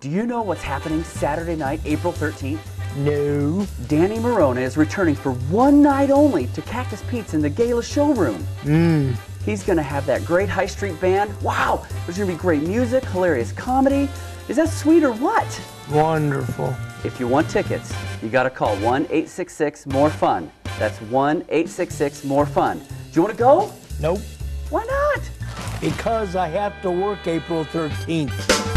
Do you know what's happening Saturday night, April 13th? No. Danny Marona is returning for one night only to Cactus Pete's in the Gala showroom. He's going to have that great High Street band. Wow, there's going to be great music, hilarious comedy. Is that sweet or what? Wonderful. If you want tickets, you got to call 1-866-MORE-FUN. That's 1-866-MORE-FUN. Do you want to go? Nope. Why not? Because I have to work April 13th.